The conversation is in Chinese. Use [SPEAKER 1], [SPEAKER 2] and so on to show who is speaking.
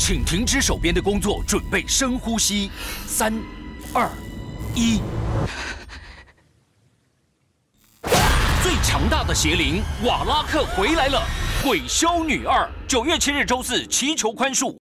[SPEAKER 1] 请停止手边的工作，准备深呼吸。3、2、1。最强大的邪灵瓦拉克回来了，《鬼修女2》9月7日周四祈求宽恕。